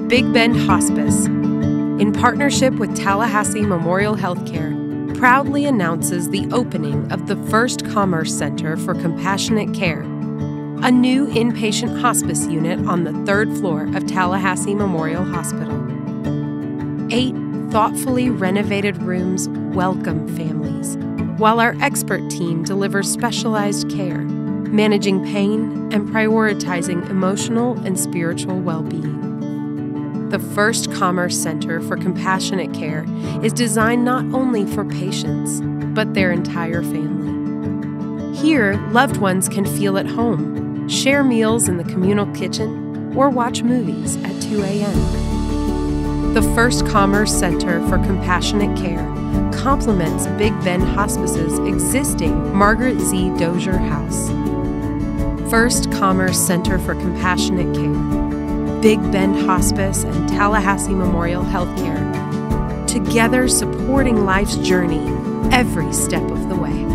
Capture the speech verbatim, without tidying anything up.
Big Bend Hospice, in partnership with Tallahassee Memorial Healthcare, proudly announces the opening of the first Commerce Center for Compassionate Care, a new inpatient hospice unit on the third floor of Tallahassee Memorial Hospital. Eight thoughtfully renovated rooms welcome families, while our expert team delivers specialized care, managing pain and prioritizing emotional and spiritual well-being. The first Commerce Center for Compassionate Care is designed not only for patients, but their entire family. Here, loved ones can feel at home, share meals in the communal kitchen, or watch movies at two a m The first Commerce Center for Compassionate Care complements Big Bend Hospice's existing Margaret Z. Dozier House. First Commerce Center for Compassionate Care, Big Bend Hospice, and Tallahassee Memorial Healthcare, together supporting life's journey every step of the way.